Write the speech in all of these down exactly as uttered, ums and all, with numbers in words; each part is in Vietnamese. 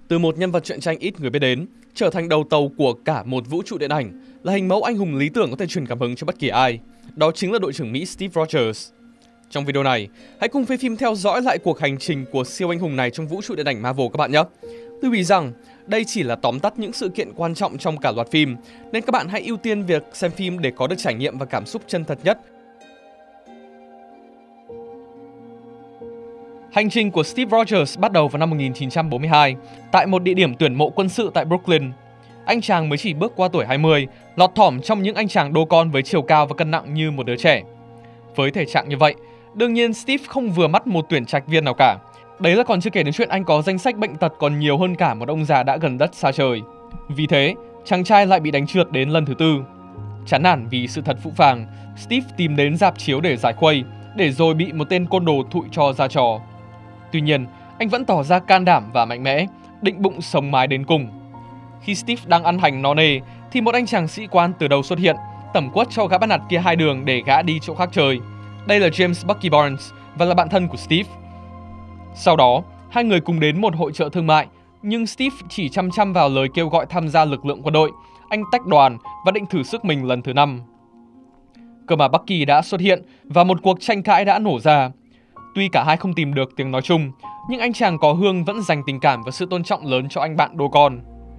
Từ một nhân vật truyện tranh ít người biết đến, trở thành đầu tàu của cả một vũ trụ điện ảnh, là hình mẫu anh hùng lý tưởng có thể truyền cảm hứng cho bất kỳ ai. Đó chính là đội trưởng Mỹ Steve Rogers. Trong video này, hãy cùng với phim theo dõi lại cuộc hành trình của siêu anh hùng này trong vũ trụ điện ảnh Marvel các bạn nhé. Lưu ý rằng, đây chỉ là tóm tắt những sự kiện quan trọng trong cả loạt phim, nên các bạn hãy ưu tiên việc xem phim để có được trải nghiệm và cảm xúc chân thật nhất. Hành trình của Steve Rogers bắt đầu vào năm một nghìn chín trăm bốn mươi hai, tại một địa điểm tuyển mộ quân sự tại Brooklyn. Anh chàng mới chỉ bước qua tuổi hai mươi, lọt thỏm trong những anh chàng đô con với chiều cao và cân nặng như một đứa trẻ. Với thể trạng như vậy, đương nhiên Steve không vừa mắt một tuyển trạch viên nào cả. Đấy là còn chưa kể đến chuyện anh có danh sách bệnh tật còn nhiều hơn cả một ông già đã gần đất xa trời. Vì thế, chàng trai lại bị đánh trượt đến lần thứ tư. Chán nản vì sự thật phũ phàng, Steve tìm đến rạp chiếu để giải khuây, để rồi bị một tên côn đồ thụi cho ra trò. Tuy nhiên, anh vẫn tỏ ra can đảm và mạnh mẽ, định bụng sống mái đến cùng. Khi Steve đang ăn hành no nê, thì một anh chàng sĩ quan từ đầu xuất hiện, tẩm quất cho gã bắt nạt kia hai đường để gã đi chỗ khác chơi. Đây là James Bucky Barnes và là bạn thân của Steve. Sau đó, hai người cùng đến một hội chợ thương mại, nhưng Steve chỉ chăm chăm vào lời kêu gọi tham gia lực lượng quân đội. Anh tách đoàn và định thử sức mình lần thứ năm. Cơ mà Bucky đã xuất hiện và một cuộc tranh cãi đã nổ ra. Tuy cả hai không tìm được tiếng nói chung, nhưng anh chàng có hương vẫn dành tình cảm và sự tôn trọng lớn cho anh bạn đô con.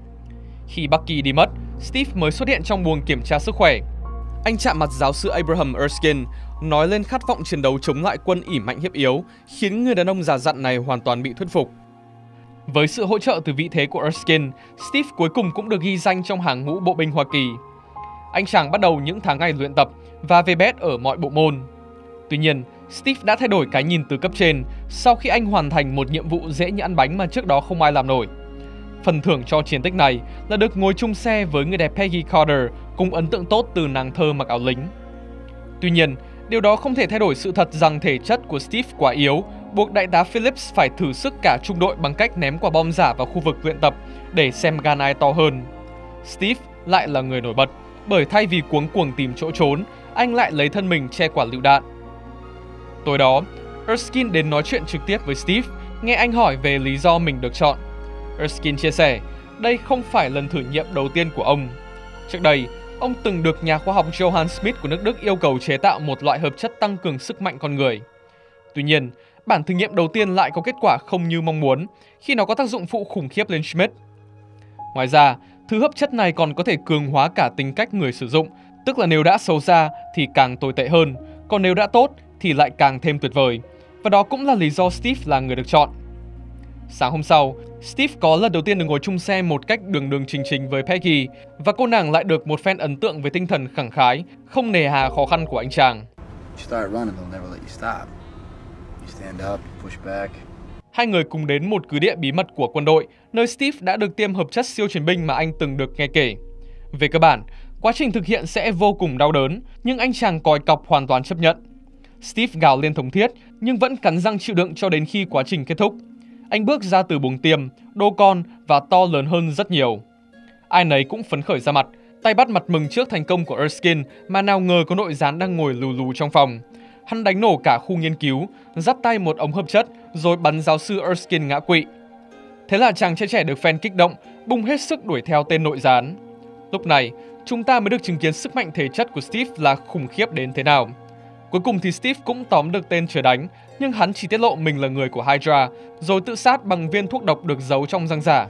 Khi Bucky đi mất, Steve mới xuất hiện trong buồng kiểm tra sức khỏe. Anh chạm mặt giáo sư Abraham Erskine, nói lên khát vọng chiến đấu chống lại quân ỉ mạnh hiếp yếu, khiến người đàn ông già dặn này hoàn toàn bị thuyết phục. Với sự hỗ trợ từ vị thế của Erskine, Steve cuối cùng cũng được ghi danh trong hàng ngũ bộ binh Hoa Kỳ. Anh chàng bắt đầu những tháng ngày luyện tập và về bét ở mọi bộ môn. Tuy nhiên, Steve đã thay đổi cái nhìn từ cấp trên sau khi anh hoàn thành một nhiệm vụ dễ như ăn bánh mà trước đó không ai làm nổi. Phần thưởng cho chiến tích này là được ngồi chung xe với người đẹp Peggy Carter cùng ấn tượng tốt từ nàng thơ mặc áo lính. Tuy nhiên, điều đó không thể thay đổi sự thật rằng thể chất của Steve quá yếu, buộc đại tá Phillips phải thử sức cả trung đội bằng cách ném quả bom giả vào khu vực luyện tập để xem gan ai to hơn. Steve lại là người nổi bật, bởi thay vì cuống cuồng tìm chỗ trốn, anh lại lấy thân mình che quả lựu đạn. Tối đó, Erskine đến nói chuyện trực tiếp với Steve, nghe anh hỏi về lý do mình được chọn. Erskine chia sẻ, đây không phải lần thử nghiệm đầu tiên của ông. Trước đây, ông từng được nhà khoa học Johann Smith của nước Đức yêu cầu chế tạo một loại hợp chất tăng cường sức mạnh con người. Tuy nhiên, bản thử nghiệm đầu tiên lại có kết quả không như mong muốn, khi nó có tác dụng phụ khủng khiếp lên Smith. Ngoài ra, thứ hợp chất này còn có thể cường hóa cả tính cách người sử dụng, tức là nếu đã xấu xa thì càng tồi tệ hơn, còn nếu đã tốt thì lại càng thêm tuyệt vời. Và đó cũng là lý do Steve là người được chọn. Sáng hôm sau, Steve có lần đầu tiên được ngồi chung xe một cách đường đường trình trình với Peggy, và cô nàng lại được một phen ấn tượng với tinh thần khẳng khái, không nề hà khó khăn của anh chàng. Hai người cùng đến một cứ địa bí mật của quân đội, nơi Steve đã được tiêm hợp chất siêu chiến binh mà anh từng được nghe kể. Về cơ bản, quá trình thực hiện sẽ vô cùng đau đớn, nhưng anh chàng còi cọc hoàn toàn chấp nhận. Steve gào lên thống thiết, nhưng vẫn cắn răng chịu đựng cho đến khi quá trình kết thúc. Anh bước ra từ buồng tiêm, đô con và to lớn hơn rất nhiều. Ai nấy cũng phấn khởi ra mặt, tay bắt mặt mừng trước thành công của Erskine mà nào ngờ có nội gián đang ngồi lù lù trong phòng. Hắn đánh nổ cả khu nghiên cứu, dắt tay một ống hợp chất rồi bắn giáo sư Erskine ngã quỵ. Thế là chàng trai trẻ được fan kích động, bung hết sức đuổi theo tên nội gián. Lúc này, chúng ta mới được chứng kiến sức mạnh thể chất của Steve là khủng khiếp đến thế nào. Cuối cùng thì Steve cũng tóm được tên chờ đánh, nhưng hắn chỉ tiết lộ mình là người của Hydra, rồi tự sát bằng viên thuốc độc được giấu trong răng giả.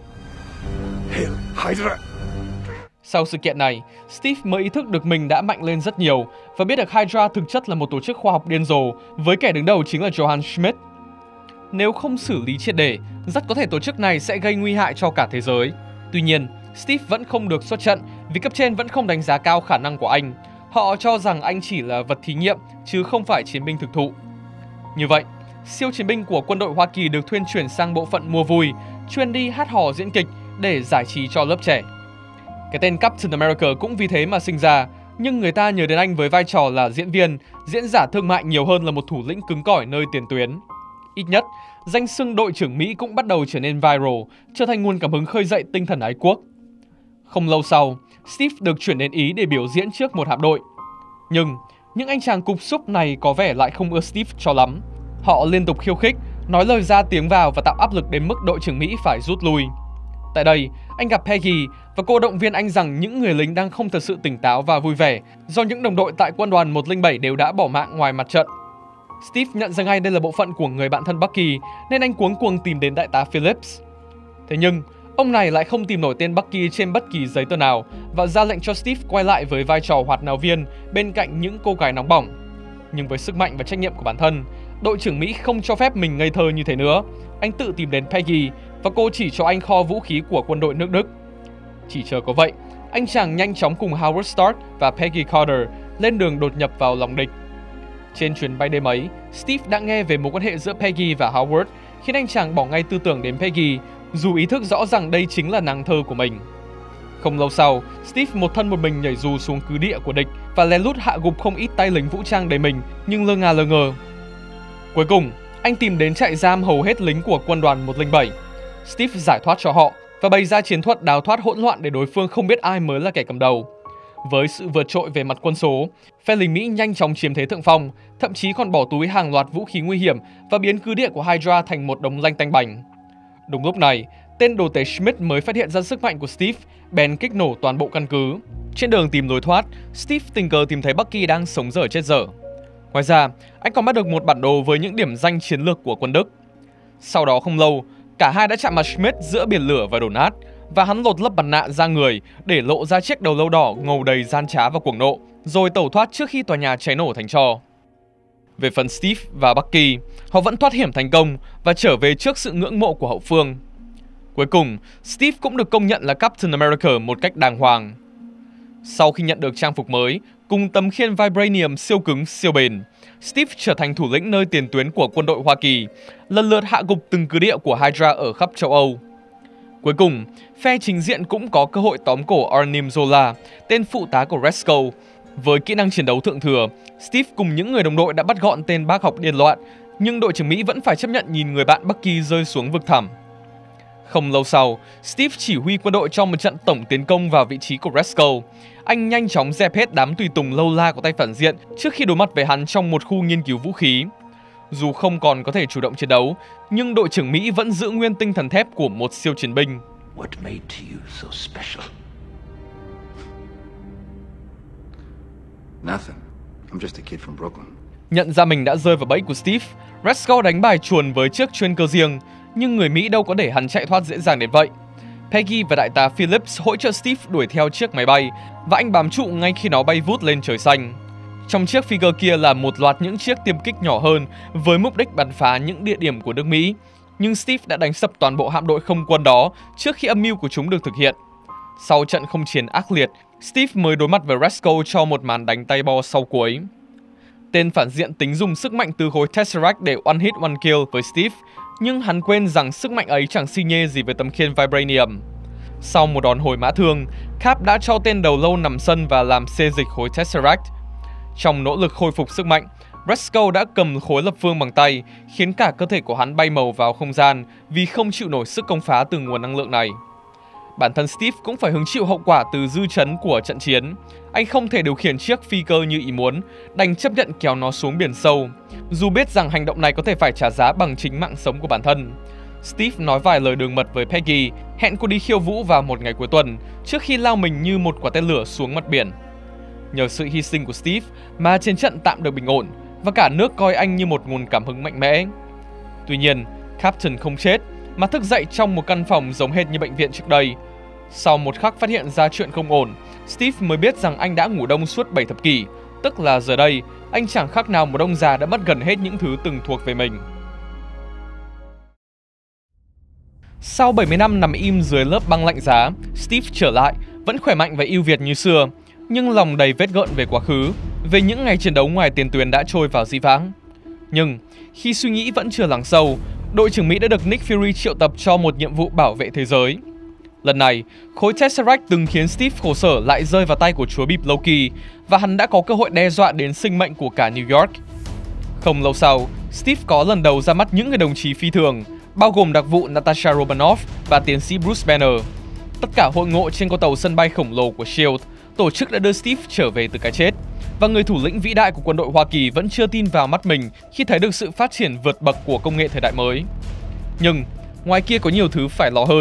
Sau sự kiện này, Steve mới ý thức được mình đã mạnh lên rất nhiều và biết được Hydra thực chất là một tổ chức khoa học điên rồ, với kẻ đứng đầu chính là Johann Schmidt. Nếu không xử lý triệt để, rất có thể tổ chức này sẽ gây nguy hại cho cả thế giới. Tuy nhiên, Steve vẫn không được xuất trận vì cấp trên vẫn không đánh giá cao khả năng của anh. Họ cho rằng anh chỉ là vật thí nghiệm chứ không phải chiến binh thực thụ. Như vậy, siêu chiến binh của quân đội Hoa Kỳ được thuyên chuyển sang bộ phận mua vui, chuyên đi hát hò diễn kịch để giải trí cho lớp trẻ. Cái tên Captain America cũng vì thế mà sinh ra, nhưng người ta nhớ đến anh với vai trò là diễn viên, diễn giả thương mại nhiều hơn là một thủ lĩnh cứng cỏi nơi tiền tuyến. Ít nhất, danh xưng đội trưởng Mỹ cũng bắt đầu trở nên viral, trở thành nguồn cảm hứng khơi dậy tinh thần ái quốc. Không lâu sau, Steve được chuyển đến Ý để biểu diễn trước một hạm đội. Nhưng, những anh chàng cục súc này có vẻ lại không ưa Steve cho lắm. Họ liên tục khiêu khích, nói lời ra tiếng vào và tạo áp lực đến mức đội trưởng Mỹ phải rút lui. Tại đây, anh gặp Peggy và cô động viên anh rằng những người lính đang không thật sự tỉnh táo và vui vẻ do những đồng đội tại quân đoàn một không bảy đều đã bỏ mạng ngoài mặt trận. Steve nhận ra ngay đây là bộ phận của người bạn thân Bucky nên anh cuống cuồng tìm đến đại tá Phillips. Thế nhưng, ông này lại không tìm nổi tên Bucky trên bất kỳ giấy tờ nào và ra lệnh cho Steve quay lại với vai trò hoạt náo viên bên cạnh những cô gái nóng bỏng. Nhưng với sức mạnh và trách nhiệm của bản thân, đội trưởng Mỹ không cho phép mình ngây thơ như thế nữa. Anh tự tìm đến Peggy và cô chỉ cho anh kho vũ khí của quân đội nước Đức. Chỉ chờ có vậy, anh chàng nhanh chóng cùng Howard Stark và Peggy Carter lên đường đột nhập vào lòng địch. Trên chuyến bay đêm ấy, Steve đã nghe về mối quan hệ giữa Peggy và Howard, khiến anh chàng bỏ ngay tư tưởng đến Peggy, dù ý thức rõ rằng đây chính là nàng thơ của mình. Không lâu sau, Steve một thân một mình nhảy dù xuống cứ địa của địch và lén lút hạ gục không ít tay lính vũ trang đầy mình nhưng lơ ngà lơ ngơ. Cuối cùng, anh tìm đến trại giam hầu hết lính của quân đoàn một không bảy. Steve giải thoát cho họ và bày ra chiến thuật đào thoát hỗn loạn để đối phương không biết ai mới là kẻ cầm đầu. Với sự vượt trội về mặt quân số, phe lính Mỹ nhanh chóng chiếm thế thượng phong, thậm chí còn bỏ túi hàng loạt vũ khí nguy hiểm và biến cứ địa của Hydra thành một đống lanh tanh bành. Đúng lúc này, tên đồ tể Schmidt mới phát hiện ra sức mạnh của Steve, bèn kích nổ toàn bộ căn cứ. Trên đường tìm lối thoát, Steve tình cờ tìm thấy Bucky đang sống dở chết dở. Ngoài ra, anh còn bắt được một bản đồ với những điểm danh chiến lược của quân Đức. Sau đó không lâu, cả hai đã chạm mặt Schmidt giữa biển lửa và đổ nát, và hắn lột lấp mặt nạ ra người để lộ ra chiếc đầu lâu đỏ ngầu đầy gian trá và cuồng nộ, rồi tẩu thoát trước khi tòa nhà cháy nổ thành tro. Về phần Steve và Bucky, họ vẫn thoát hiểm thành công và trở về trước sự ngưỡng mộ của hậu phương. Cuối cùng, Steve cũng được công nhận là Captain America một cách đàng hoàng. Sau khi nhận được trang phục mới, cùng tấm khiên Vibranium siêu cứng siêu bền, Steve trở thành thủ lĩnh nơi tiền tuyến của quân đội Hoa Kỳ, lần lượt hạ gục từng cứ địa của Hydra ở khắp châu Âu. Cuối cùng, phe chính diện cũng có cơ hội tóm cổ Arnim Zola, tên phụ tá của Red Skull. Với kỹ năng chiến đấu thượng thừa, Steve cùng những người đồng đội đã bắt gọn tên bác học điên loạn, nhưng đội trưởng Mỹ vẫn phải chấp nhận nhìn người bạn Bucky rơi xuống vực thẳm. Không lâu sau, Steve chỉ huy quân đội trong một trận tổng tiến công vào vị trí của Red Skull. Anh nhanh chóng dẹp hết đám tùy tùng lâu la của tay phản diện trước khi đối mặt với hắn trong một khu nghiên cứu vũ khí. Dù không còn có thể chủ động chiến đấu, nhưng đội trưởng Mỹ vẫn giữ nguyên tinh thần thép của một siêu chiến binh. What made to you so special? Nothing. I'm just a kid from Brooklyn. Nhận ra mình đã rơi vào bẫy của Steve, Red Skull đánh bài chuồn với chiếc chuyên cơ riêng, nhưng người Mỹ đâu có để hắn chạy thoát dễ dàng đến vậy. Peggy và đại tá Phillips hỗ trợ Steve đuổi theo chiếc máy bay và anh bám trụ ngay khi nó bay vút lên trời xanh. Trong chiếc Fighter kia là một loạt những chiếc tiêm kích nhỏ hơn với mục đích bắn phá những địa điểm của nước Mỹ, nhưng Steve đã đánh sập toàn bộ hạm đội không quân đó trước khi âm mưu của chúng được thực hiện. Sau trận không chiến ác liệt, Steve mới đối mặt với Red Skull cho một màn đánh tay bo sau cuối. Tên phản diện tính dùng sức mạnh từ khối Tesseract để one hit one kill với Steve, nhưng hắn quên rằng sức mạnh ấy chẳng xi nhê gì với tấm khiên Vibranium. Sau một đòn hồi mã thương, Cap đã cho tên đầu lâu nằm sân và làm xê dịch khối Tesseract. Trong nỗ lực khôi phục sức mạnh, Red Skull đã cầm khối lập phương bằng tay, khiến cả cơ thể của hắn bay màu vào không gian vì không chịu nổi sức công phá từ nguồn năng lượng này. Bản thân Steve cũng phải hứng chịu hậu quả từ dư chấn của trận chiến. Anh không thể điều khiển chiếc phi cơ như ý muốn, đành chấp nhận kéo nó xuống biển sâu, dù biết rằng hành động này có thể phải trả giá bằng chính mạng sống của bản thân. Steve nói vài lời đường mật với Peggy, hẹn cô đi khiêu vũ vào một ngày cuối tuần, trước khi lao mình như một quả tên lửa xuống mặt biển. Nhờ sự hy sinh của Steve mà chiến trận tạm được bình ổn, và cả nước coi anh như một nguồn cảm hứng mạnh mẽ. Tuy nhiên, Captain không chết, mà thức dậy trong một căn phòng giống hệt như bệnh viện trước đây. Sau một khắc phát hiện ra chuyện không ổn, Steve mới biết rằng anh đã ngủ đông suốt bảy thập kỷ, tức là giờ đây, anh chẳng khác nào một ông già đã mất gần hết những thứ từng thuộc về mình. Sau bảy mươi năm nằm im dưới lớp băng lạnh giá, Steve trở lại, vẫn khỏe mạnh và ưu việt như xưa, nhưng lòng đầy vết gợn về quá khứ, về những ngày chiến đấu ngoài tiền tuyến đã trôi vào dĩ vãng. Nhưng, khi suy nghĩ vẫn chưa lắng sâu, đội trưởng Mỹ đã được Nick Fury triệu tập cho một nhiệm vụ bảo vệ thế giới. Lần này, khối Tesseract từng khiến Steve khổ sở lại rơi vào tay của chúa bịp Loki, và hắn đã có cơ hội đe dọa đến sinh mệnh của cả New York. Không lâu sau, Steve có lần đầu ra mắt những người đồng chí phi thường, bao gồm đặc vụ Natasha Romanoff và tiến sĩ Bruce Banner. Tất cả hội ngộ trên con tàu sân bay khổng lồ của Shield, tổ chức đã đưa Steve trở về từ cái chết, và người thủ lĩnh vĩ đại của quân đội Hoa Kỳ vẫn chưa tin vào mắt mình khi thấy được sự phát triển vượt bậc của công nghệ thời đại mới. Nhưng, ngoài kia có nhiều thứ phải lo hơn,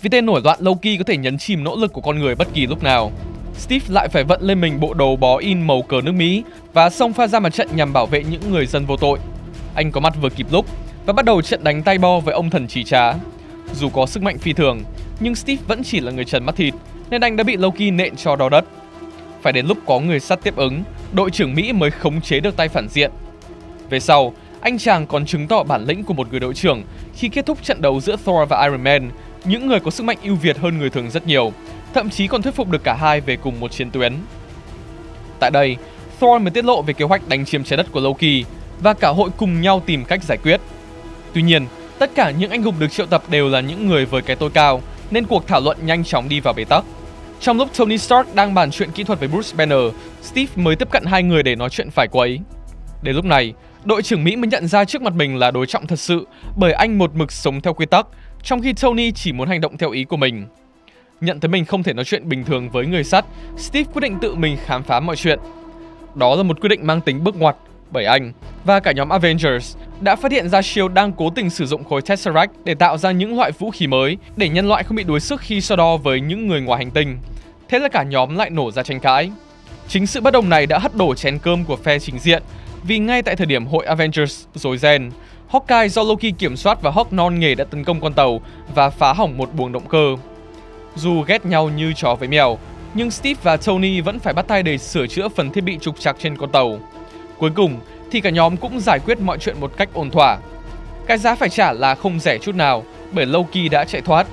Vì tên nổi loạn Loki có thể nhấn chìm nỗ lực của con người bất kỳ lúc nào, Steve lại phải vận lên mình bộ đồ bó in màu cờ nước Mỹ và xông pha ra mặt trận nhằm bảo vệ những người dân vô tội. Anh có mặt vừa kịp lúc và bắt đầu trận đánh tay bo với ông thần trí trá. Dù có sức mạnh phi thường, nhưng Steve vẫn chỉ là người trần mắt thịt, nên anh đã bị Loki nện cho đau đất. Phải đến lúc có người sắt tiếp ứng, đội trưởng Mỹ mới khống chế được tay phản diện. Về sau, anh chàng còn chứng tỏ bản lĩnh của một người đội trưởng khi kết thúc trận đấu giữa Thor và Iron Man, những người có sức mạnh ưu việt hơn người thường rất nhiều, thậm chí còn thuyết phục được cả hai về cùng một chiến tuyến. Tại đây, Thor mới tiết lộ về kế hoạch đánh chiếm trái đất của Loki và cả hội cùng nhau tìm cách giải quyết. Tuy nhiên, tất cả những anh hùng được triệu tập đều là những người với cái tôi cao, nên cuộc thảo luận nhanh chóng đi vào bế tắc. Trong lúc Tony Stark đang bàn chuyện kỹ thuật với Bruce Banner, Steve mới tiếp cận hai người để nói chuyện phải quấy. Đến lúc này, đội trưởng Mỹ mới nhận ra trước mặt mình là đối trọng thật sự, bởi anh một mực sống theo quy tắc, trong khi Tony chỉ muốn hành động theo ý của mình. Nhận thấy mình không thể nói chuyện bình thường với người sắt, Steve quyết định tự mình khám phá mọi chuyện. Đó là một quyết định mang tính bước ngoặt, bởi anh và cả nhóm Avengers đã phát hiện ra Shield đang cố tình sử dụng khối Tesseract để tạo ra những loại vũ khí mới để nhân loại không bị đuối sức khi so đo với những người ngoài hành tinh. Thế là cả nhóm lại nổ ra tranh cãi. Chính sự bất đồng này đã hất đổ chén cơm của phe chính diện, vì ngay tại thời điểm hội Avengers rối ren, Hawkeye do Loki kiểm soát và Hawk non nghề đã tấn công con tàu và phá hỏng một buồng động cơ. Dù ghét nhau như chó với mèo, nhưng Steve và Tony vẫn phải bắt tay để sửa chữa phần thiết bị trục trặc trên con tàu. Cuối cùng thì cả nhóm cũng giải quyết mọi chuyện một cách ổn thỏa. Cái giá phải trả là không rẻ chút nào, bởi Loki đã chạy thoát.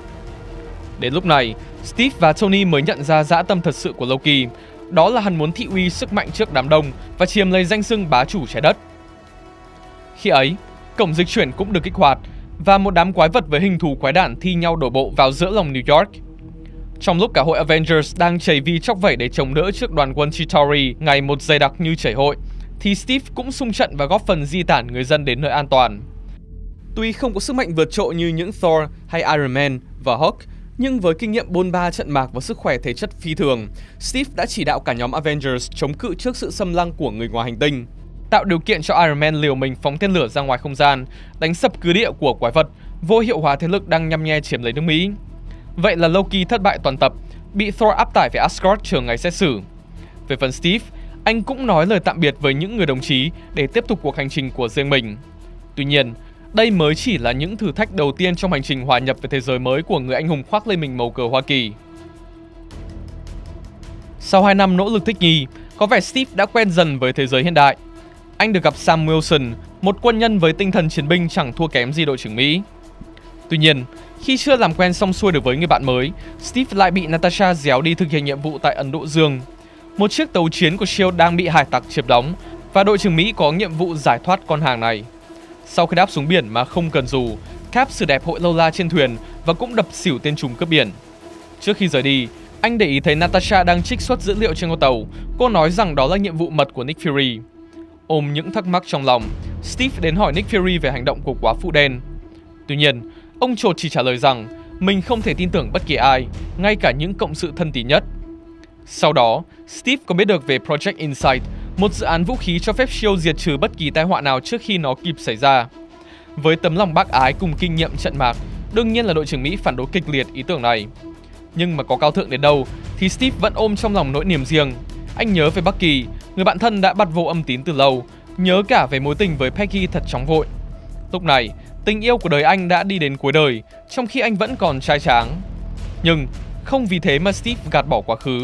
Đến lúc này, Steve và Tony mới nhận ra dã tâm thật sự của Loki, đó là hắn muốn thị uy sức mạnh trước đám đông và chiếm lấy danh xưng bá chủ trái đất. Khi ấy, cổng dịch chuyển cũng được kích hoạt và một đám quái vật với hình thù quái đản thi nhau đổ bộ vào giữa lòng New York. Trong lúc cả hội Avengers đang chảy vi chóc vẩy để chống đỡ trước đoàn quân Chitauri ngày một dày đặc như chảy hội, thì Steve cũng xung trận và góp phần di tản người dân đến nơi an toàn. Tuy không có sức mạnh vượt trội như những Thor hay Iron Man và Hulk, nhưng với kinh nghiệm bôn ba trận mạc và sức khỏe thể chất phi thường, Steve đã chỉ đạo cả nhóm Avengers chống cự trước sự xâm lăng của người ngoài hành tinh, tạo điều kiện cho Iron Man liều mình phóng tên lửa ra ngoài không gian, đánh sập cứ địa của quái vật, vô hiệu hóa thế lực đang nhăm nhe chiếm lấy nước Mỹ. Vậy là Loki thất bại toàn tập, bị Thor áp tải về Asgard chờ ngày xét xử. Về phần Steve, anh cũng nói lời tạm biệt với những người đồng chí để tiếp tục cuộc hành trình của riêng mình. Tuy nhiên, đây mới chỉ là những thử thách đầu tiên trong hành trình hòa nhập với thế giới mới của người anh hùng khoác lên mình màu cờ Hoa Kỳ. Sau hai năm nỗ lực thích nghi, có vẻ Steve đã quen dần với thế giới hiện đại. Anh được gặp Sam Wilson, một quân nhân với tinh thần chiến binh chẳng thua kém gì đội trưởng Mỹ. Tuy nhiên, khi chưa làm quen xong xuôi được với người bạn mới, Steve lại bị Natasha déo đi thực hiện nhiệm vụ tại Ấn Độ Dương. Một chiếc tàu chiến của Shield đang bị hải tặc chiếm đóng và đội trưởng Mỹ có nhiệm vụ giải thoát con hàng này. Sau khi đáp xuống biển mà không cần dù, Cap xử đẹp hội lâu la trên thuyền và cũng đập xỉu tên trùm cướp biển. Trước khi rời đi, anh để ý thấy Natasha đang trích xuất dữ liệu trên con tàu. Cô nói rằng đó là nhiệm vụ mật của Nick Fury. Ôm những thắc mắc trong lòng, Steve đến hỏi Nick Fury về hành động của quá phụ đen. Tuy nhiên, ông chột chỉ trả lời rằng mình không thể tin tưởng bất kỳ ai, ngay cả những cộng sự thân tín nhất. Sau đó, Steve có biết được về Project Insight, một dự án vũ khí cho phép Shield diệt trừ bất kỳ tai họa nào trước khi nó kịp xảy ra. Với tấm lòng bác ái cùng kinh nghiệm trận mạc, đương nhiên là đội trưởng Mỹ phản đối kịch liệt ý tưởng này. Nhưng mà có cao thượng đến đâu thì Steve vẫn ôm trong lòng nỗi niềm riêng. Anh nhớ về Bucky, người bạn thân đã bặt vô âm tín từ lâu, nhớ cả về mối tình với Peggy thật chóng vội. Lúc này, tình yêu của đời anh đã đi đến cuối đời, trong khi anh vẫn còn trai tráng. Nhưng không vì thế mà Steve gạt bỏ quá khứ.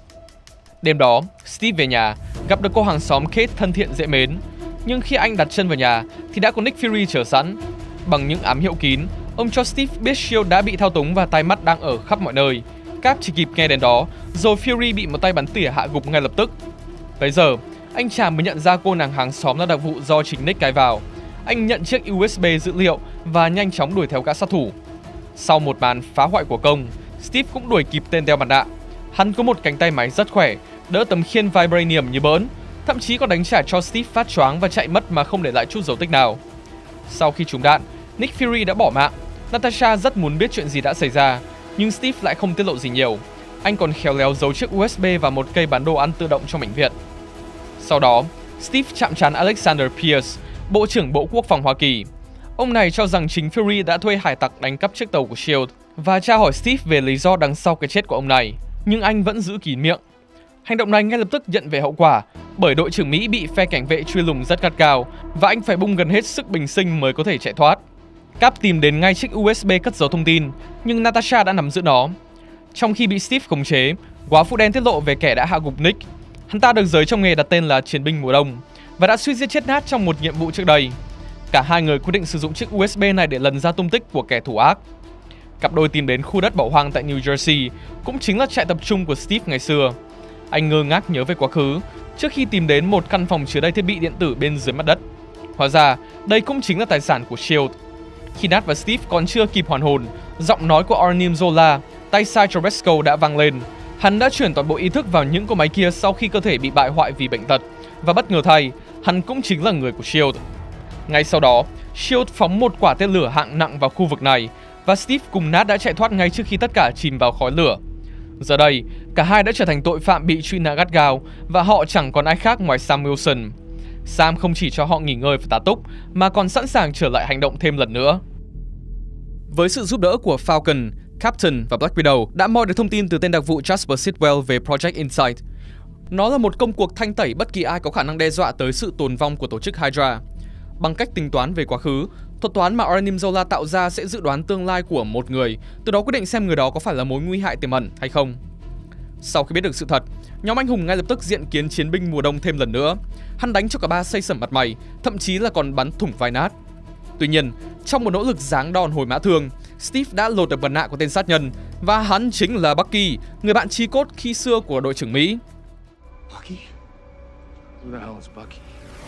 Đêm đó, Steve về nhà, gặp được cô hàng xóm Kate thân thiện dễ mến. Nhưng khi anh đặt chân vào nhà thì đã có Nick Fury chờ sẵn. Bằng những ám hiệu kín, ông cho Steve biết Shield đã bị thao túng và tai mắt đang ở khắp mọi nơi. Cap chỉ kịp nghe đến đó, rồi Fury bị một tay bắn tỉa hạ gục ngay lập tức. Bây giờ, anh chàng mới nhận ra cô nàng hàng xóm là đặc vụ do chính Nick cài vào. Anh nhận chiếc u ét bê dữ liệu và nhanh chóng đuổi theo gã sát thủ. Sau một màn phá hoại của công, Steve cũng đuổi kịp tên đeo mặt nạ. Hắn có một cánh tay máy rất khỏe, đỡ tấm khiên vibranium như bỡn, thậm chí còn đánh trả cho Steve phát choáng và chạy mất mà không để lại chút dấu tích nào. Sau khi trúng đạn, Nick Fury đã bỏ mạng. Natasha rất muốn biết chuyện gì đã xảy ra, nhưng Steve lại không tiết lộ gì nhiều. Anh còn khéo léo giấu chiếc u ét bê vào một cây bán đồ ăn tự động trong bệnh viện. Sau đó, Steve chạm trán Alexander Pierce, Bộ trưởng Bộ Quốc phòng Hoa Kỳ. Ông này cho rằng chính Fury đã thuê hải tặc đánh cắp chiếc tàu của Shield. và tra hỏi Steve về lý do đằng sau cái chết của ông này, nhưng anh vẫn giữ kín miệng. Hành động này ngay lập tức nhận về hậu quả, bởi đội trưởng Mỹ bị phe cảnh vệ truy lùng rất gắt gao và anh phải bung gần hết sức bình sinh mới có thể chạy thoát. Cap tìm đến ngay chiếc u ét bê cất giấu thông tin, nhưng Natasha đã nắm giữ nó. Trong khi bị Steve khống chế, Góa phụ đen tiết lộ về kẻ đã hạ gục Nick. Hắn ta được giới trong nghề đặt tên là chiến binh mùa đông và đã suýt giết chết Nat trong một nhiệm vụ trước đây. Cả hai người quyết định sử dụng chiếc u ét bê này để lần ra tung tích của kẻ thủ ác. Cặp đôi tìm đến khu đất bỏ hoang tại New Jersey, cũng chính là trại tập trung của Steve ngày xưa. Anh ngơ ngác nhớ về quá khứ trước khi tìm đến một căn phòng chứa đầy thiết bị điện tử bên dưới mặt đất. Hóa ra, đây cũng chính là tài sản của Shield. Khi Nat và Steve còn chưa kịp hoàn hồn, giọng nói của Arnim Zola, tay sai cho Resco đã vang lên. Hắn đã chuyển toàn bộ ý thức vào những cô máy kia sau khi cơ thể bị bại hoại vì bệnh tật, và bất ngờ thay, hắn cũng chính là người của Shield. Ngay sau đó, Shield phóng một quả tên lửa hạng nặng vào khu vực này, và Steve cùng Nat đã chạy thoát ngay trước khi tất cả chìm vào khói lửa. Giờ đây, cả hai đã trở thành tội phạm bị truy nã gắt gao, và họ chẳng còn ai khác ngoài Sam Wilson. Sam không chỉ cho họ nghỉ ngơi và tá túc, mà còn sẵn sàng trở lại hành động thêm lần nữa. Với sự giúp đỡ của Falcon, Captain và Black Widow đã moi được thông tin từ tên đặc vụ Jasper Sitwell về Project Insight. Nó là một công cuộc thanh tẩy bất kỳ ai có khả năng đe dọa tới sự tồn vong của tổ chức Hydra. Bằng cách tính toán về quá khứ, thuật toán mà Arnim Zola tạo ra sẽ dự đoán tương lai của một người, từ đó quyết định xem người đó có phải là mối nguy hại tiềm ẩn hay không. Sau khi biết được sự thật, nhóm anh hùng ngay lập tức diện kiến chiến binh mùa đông thêm lần nữa. Hắn đánh cho cả ba xây sẩm mặt mày, thậm chí là còn bắn thủng vai Nat. Tuy nhiên, trong một nỗ lực giáng đòn hồi mã thương, Steve đã lột được mặt nạ của tên sát nhân, và hắn chính là Bucky, người bạn chí cốt khi xưa của đội trưởng Mỹ. Bucky? Who the hell is Bucky?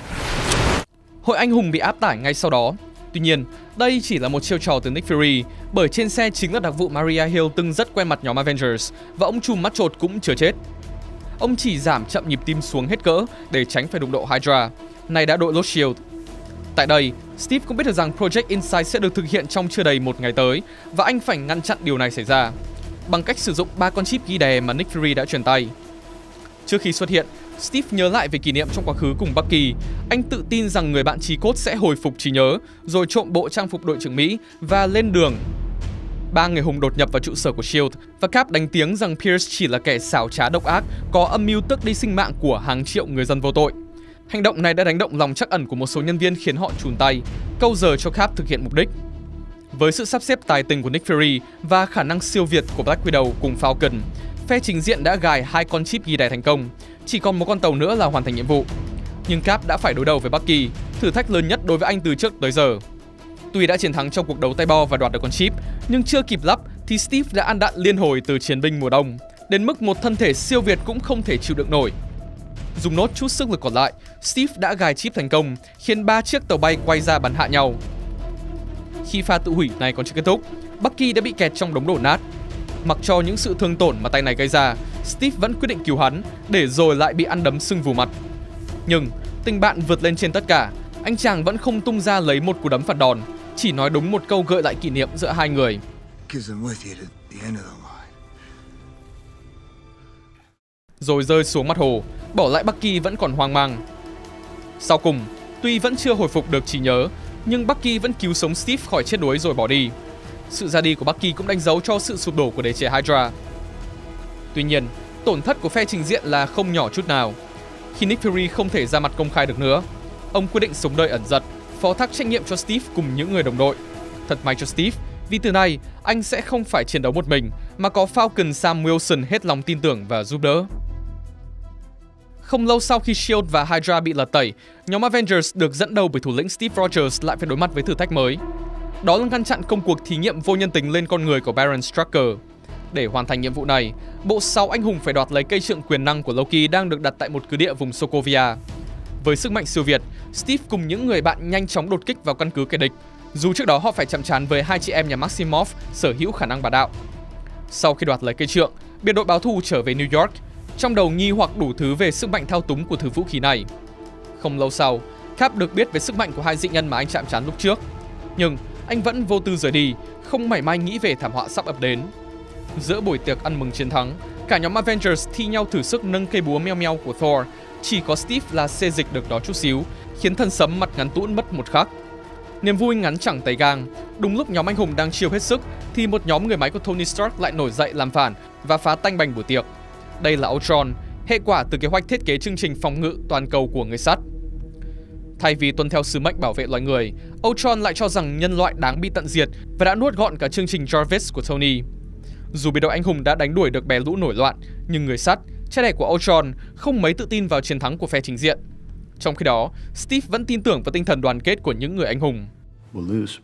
Hội anh hùng bị áp tải ngay sau đó. Tuy nhiên, đây chỉ là một chiêu trò từ Nick Fury, bởi trên xe chính là đặc vụ Maria Hill từng rất quen mặt nhóm Avengers, và ông trùm mắt chột cũng chưa chết. Ông chỉ giảm chậm nhịp tim xuống hết cỡ để tránh phải đụng độ Hydra, này đã đội lốt Shield. Tại đây, Steve cũng biết được rằng Project Insight sẽ được thực hiện trong chưa đầy một ngày tới, và anh phải ngăn chặn điều này xảy ra bằng cách sử dụng ba con chip ghi đè mà Nick Fury đã truyền tay. Trước khi xuất hiện, Steve nhớ lại về kỷ niệm trong quá khứ cùng Bucky. Anh tự tin rằng người bạn chí cốt sẽ hồi phục trí nhớ, rồi trộm bộ trang phục đội trưởng Mỹ và lên đường. Ba người hùng đột nhập vào trụ sở của Shield, và Cap đánh tiếng rằng Pierce chỉ là kẻ xảo trá độc ác, có âm mưu tước đi sinh mạng của hàng triệu người dân vô tội. Hành động này đã đánh động lòng trắc ẩn của một số nhân viên khiến họ chùn tay, câu giờ cho Cap thực hiện mục đích. Với sự sắp xếp tài tình của Nick Fury và khả năng siêu việt của Black Widow cùng Falcon, phe trình diện đã gài hai con chip ghi đè thành công, chỉ còn một con tàu nữa là hoàn thành nhiệm vụ. Nhưng Cap đã phải đối đầu với Bucky, thử thách lớn nhất đối với anh từ trước tới giờ. Tuy đã chiến thắng trong cuộc đấu tay bo và đoạt được con chip, nhưng chưa kịp lắp thì Steve đã ăn đạn liên hồi từ chiến binh mùa đông, đến mức một thân thể siêu việt cũng không thể chịu đựng nổi. Dùng nốt chút sức lực còn lại, Steve đã gài chip thành công, khiến ba chiếc tàu bay quay ra bắn hạ nhau. Khi pha tự hủy này còn chưa kết thúc, Bucky đã bị kẹt trong đống đổ nát. Mặc cho những sự thương tổn mà tay này gây ra, Steve vẫn quyết định cứu hắn, để rồi lại bị ăn đấm sưng vù mặt. Nhưng tình bạn vượt lên trên tất cả, anh chàng vẫn không tung ra lấy một cú đấm phản đòn, chỉ nói đúng một câu gợi lại kỷ niệm giữa hai người. Rồi rơi xuống mặt hồ, bỏ lại Bucky vẫn còn hoang mang. Sau cùng, tuy vẫn chưa hồi phục được trí nhớ, nhưng Bucky vẫn cứu sống Steve khỏi chết đuối rồi bỏ đi. Sự ra đi của Bucky cũng đánh dấu cho sự sụp đổ của đế chế Hydra. Tuy nhiên, tổn thất của phe trình diện là không nhỏ chút nào. Khi Nick Fury không thể ra mặt công khai được nữa, ông quyết định sống đời ẩn dật, phó thác trách nhiệm cho Steve cùng những người đồng đội. Thật may cho Steve, vì từ nay anh sẽ không phải chiến đấu một mình, mà có Falcon Sam Wilson hết lòng tin tưởng và giúp đỡ. Không lâu sau khi Shield và Hydra bị lật tẩy, nhóm Avengers được dẫn đầu bởi thủ lĩnh Steve Rogers lại phải đối mặt với thử thách mới. Đó là ngăn chặn công cuộc thí nghiệm vô nhân tính lên con người của Baron Strucker. Để hoàn thành nhiệm vụ này, bộ sáu anh hùng phải đoạt lấy cây trượng quyền năng của Loki đang được đặt tại một cứ địa vùng Sokovia. Với sức mạnh siêu việt, Steve cùng những người bạn nhanh chóng đột kích vào căn cứ kẻ địch, dù trước đó họ phải chạm trán với hai chị em nhà Maximoff sở hữu khả năng bá đạo. Sau khi đoạt lấy cây trượng, biệt đội báo thù trở về New York, trong đầu nghi hoặc đủ thứ về sức mạnh thao túng của thứ vũ khí này. Không lâu sau, Cap được biết về sức mạnh của hai dị nhân mà anh chạm trán lúc trước, nhưng anh vẫn vô tư rời đi, không mảy may nghĩ về thảm họa sắp ập đến. Giữa buổi tiệc ăn mừng chiến thắng, cả nhóm Avengers thi nhau thử sức nâng cây búa meo meo của Thor. Chỉ có Steve là xê dịch được đó chút xíu, khiến thân sấm mặt ngắn tũn mất một khắc. Niềm vui ngắn chẳng tay gang. Đúng lúc nhóm anh hùng đang chiêu hết sức thì một nhóm người máy của Tony Stark lại nổi dậy làm phản và phá tanh bành buổi tiệc. Đây là Ultron, hệ quả từ kế hoạch thiết kế chương trình phòng ngự toàn cầu của người sắt. Thay vì tuân theo sứ mệnh bảo vệ loài người, Ultron lại cho rằng nhân loại đáng bị tận diệt và đã nuốt gọn cả chương trình Jarvis của Tony. Dù biệt đội anh hùng đã đánh đuổi được bè lũ nổi loạn, nhưng người sắt, cha đẻ của Ultron, không mấy tự tin vào chiến thắng của phe chính diện. Trong khi đó, Steve vẫn tin tưởng vào tinh thần đoàn kết của những người anh hùng. We'll lose.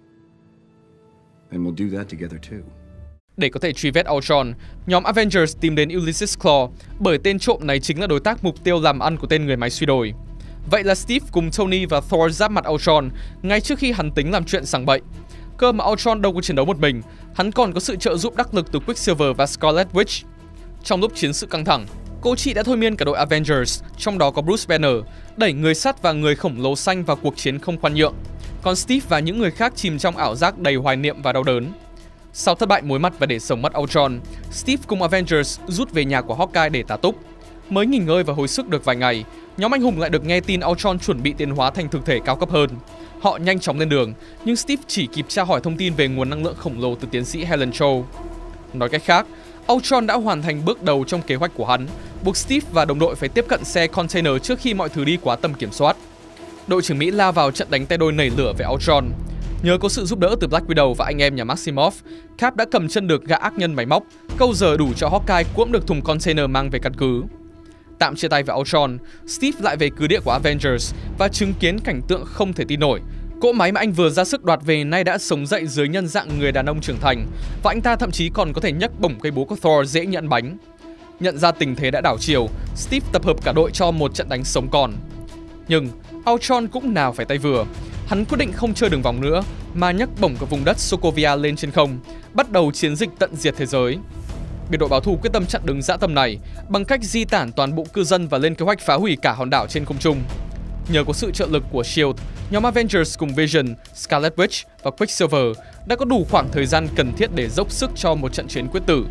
And we'll do that together too. Để có thể truy vết Ultron, nhóm Avengers tìm đến Ulysses Claw bởi tên trộm này chính là đối tác mục tiêu làm ăn của tên người máy suy đồi. Vậy là Steve cùng Tony và Thor giáp mặt Ultron ngay trước khi hắn tính làm chuyện sằng bậy. Cơ mà Ultron đâu có chiến đấu một mình, hắn còn có sự trợ giúp đắc lực từ Quicksilver và Scarlet Witch. Trong lúc chiến sự căng thẳng, cô chị đã thôi miên cả đội Avengers, trong đó có Bruce Banner, đẩy người sắt và người khổng lồ xanh vào cuộc chiến không khoan nhượng. Còn Steve và những người khác chìm trong ảo giác đầy hoài niệm và đau đớn. Sau thất bại mối mặt và để sống mất Ultron, Steve cùng Avengers rút về nhà của Hawkeye để tá túc. Mới nghỉ ngơi và hồi sức được vài ngày, nhóm anh hùng lại được nghe tin Ultron chuẩn bị tiến hóa thành thực thể cao cấp hơn. Họ nhanh chóng lên đường, nhưng Steve chỉ kịp tra hỏi thông tin về nguồn năng lượng khổng lồ từ tiến sĩ Helen Cho. Nói cách khác, Ultron đã hoàn thành bước đầu trong kế hoạch của hắn, buộc Steve và đồng đội phải tiếp cận xe container trước khi mọi thứ đi quá tầm kiểm soát. Đội trưởng Mỹ lao vào trận đánh tay đôi nảy lửa với Ultron. Nhờ có sự giúp đỡ từ Black Widow và anh em nhà Maximoff, Cap đã cầm chân được gã ác nhân máy móc, câu giờ đủ cho Hawkeye cuỗm được thùng container mang về căn cứ. Tạm chia tay với Ultron, Steve lại về cứ địa của Avengers và chứng kiến cảnh tượng không thể tin nổi. Cỗ máy mà anh vừa ra sức đoạt về nay đã sống dậy dưới nhân dạng người đàn ông trưởng thành, và anh ta thậm chí còn có thể nhấc bổng cây búa của Thor dễ nhận bánh. Nhận ra tình thế đã đảo chiều, Steve tập hợp cả đội cho một trận đánh sống còn. Nhưng Ultron cũng nào phải tay vừa. Hắn quyết định không chơi đường vòng nữa, mà nhấc bổng của vùng đất Sokovia lên trên không, bắt đầu chiến dịch tận diệt thế giới. Biệt đội báo thù quyết tâm chặn đứng dã tâm này bằng cách di tản toàn bộ cư dân và lên kế hoạch phá hủy cả hòn đảo trên không trung. Nhờ có sự trợ lực của Shield, nhóm Avengers cùng Vision, Scarlet Witch và Quicksilver đã có đủ khoảng thời gian cần thiết để dốc sức cho một trận chiến quyết tử.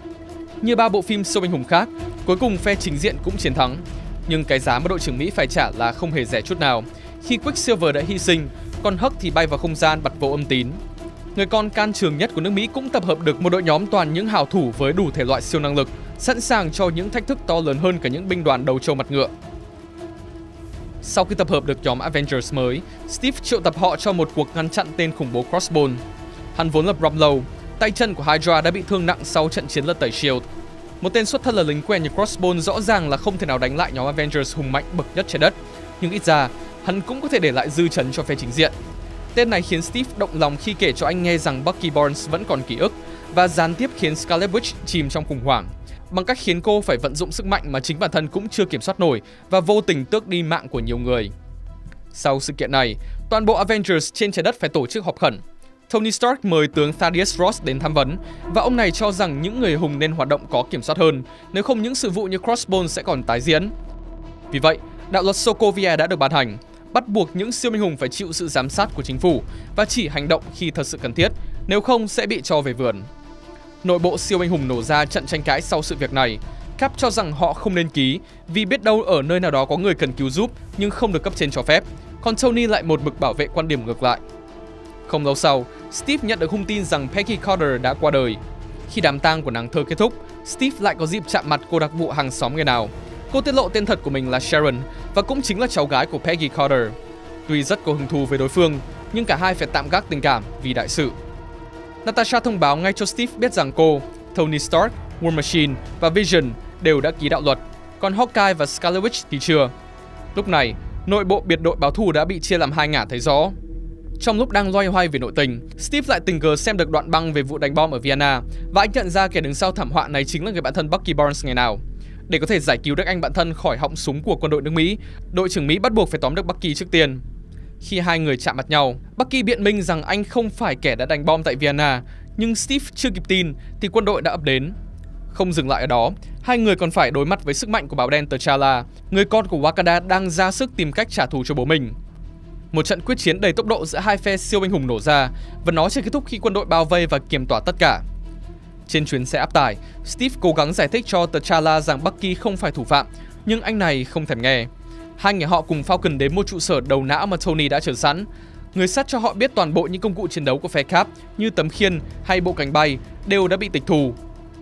Như ba bộ phim siêu anh hùng khác, cuối cùng phe chính diện cũng chiến thắng. Nhưng cái giá mà đội trưởng Mỹ phải trả là không hề rẻ chút nào, khi Quicksilver đã hy sinh, còn Hulk thì bay vào không gian bật vô âm tín. Người con can trường nhất của nước Mỹ cũng tập hợp được một đội nhóm toàn những hào thủ với đủ thể loại siêu năng lực, sẵn sàng cho những thách thức to lớn hơn cả những binh đoàn đầu trâu mặt ngựa. Sau khi tập hợp được nhóm Avengers mới, Steve triệu tập họ cho một cuộc ngăn chặn tên khủng bố Crossbone. Hắn vốn là Bromlow, tay chân của Hydra đã bị thương nặng sau trận chiến lật tẩy Shield. Một tên xuất thân là lính quen như Crossbone rõ ràng là không thể nào đánh lại nhóm Avengers hùng mạnh bậc nhất trái đất, nhưng ít ra hắn cũng có thể để lại dư chấn cho phe chính diện. Tên này khiến Steve động lòng khi kể cho anh nghe rằng Bucky Barnes vẫn còn ký ức, và gián tiếp khiến Scarlet Witch chìm trong khủng hoảng, bằng cách khiến cô phải vận dụng sức mạnh mà chính bản thân cũng chưa kiểm soát nổi và vô tình tước đi mạng của nhiều người. Sau sự kiện này, toàn bộ Avengers trên trái đất phải tổ chức họp khẩn. Tony Stark mời tướng Thaddeus Ross đến tham vấn, và ông này cho rằng những người hùng nên hoạt động có kiểm soát hơn, nếu không những sự vụ như Crossbone sẽ còn tái diễn. Vì vậy, đạo luật Sokovia đã được ban hành, bắt buộc những siêu anh hùng phải chịu sự giám sát của chính phủ và chỉ hành động khi thật sự cần thiết, nếu không sẽ bị cho về vườn. Nội bộ siêu anh hùng nổ ra trận tranh cãi sau sự việc này. Cap cho rằng họ không nên ký vì biết đâu ở nơi nào đó có người cần cứu giúp nhưng không được cấp trên cho phép, còn Tony lại một mực bảo vệ quan điểm ngược lại. Không lâu sau, Steve nhận được thông tin rằng Peggy Carter đã qua đời. Khi đám tang của nàng thơ kết thúc, Steve lại có dịp chạm mặt cô đặc vụ hàng xóm ngày nào. Cô tiết lộ tên thật của mình là Sharon và cũng chính là cháu gái của Peggy Carter. Tuy rất có hứng thú với đối phương, nhưng cả hai phải tạm gác tình cảm vì đại sự. Natasha thông báo ngay cho Steve biết rằng cô, Tony Stark, War Machine và Vision đều đã ký đạo luật, còn Hawkeye và Scarlet Witch thì chưa. Lúc này, nội bộ biệt đội báo thù đã bị chia làm hai ngả thấy rõ. Trong lúc đang loay hoay về nội tình, Steve lại tình cờ xem được đoạn băng về vụ đánh bom ở Vienna, và anh nhận ra kẻ đứng sau thảm họa này chính là người bạn thân Bucky Barnes ngày nào. Để có thể giải cứu được anh bạn thân khỏi họng súng của quân đội nước Mỹ, đội trưởng Mỹ bắt buộc phải tóm được Bucky trước tiên. Khi hai người chạm mặt nhau, Bucky biện minh rằng anh không phải kẻ đã đánh bom tại Vienna, nhưng Steve chưa kịp tin thì quân đội đã ập đến. Không dừng lại ở đó, hai người còn phải đối mặt với sức mạnh của báo đen T'Challa, người con của Wakanda đang ra sức tìm cách trả thù cho bố mình. Một trận quyết chiến đầy tốc độ giữa hai phe siêu anh hùng nổ ra, và nó chỉ kết thúc khi quân đội bao vây và kiềm tỏa tất cả. Trên chuyến xe áp tải, Steve cố gắng giải thích cho T'Challa rằng Bucky không phải thủ phạm, nhưng anh này không thèm nghe. Hai người họ cùng Falcon đến một trụ sở đầu não mà Tony đã chờ sẵn. người sắt cho họ biết toàn bộ những công cụ chiến đấu của phe Cap như tấm khiên hay bộ cánh bay đều đã bị tịch thu.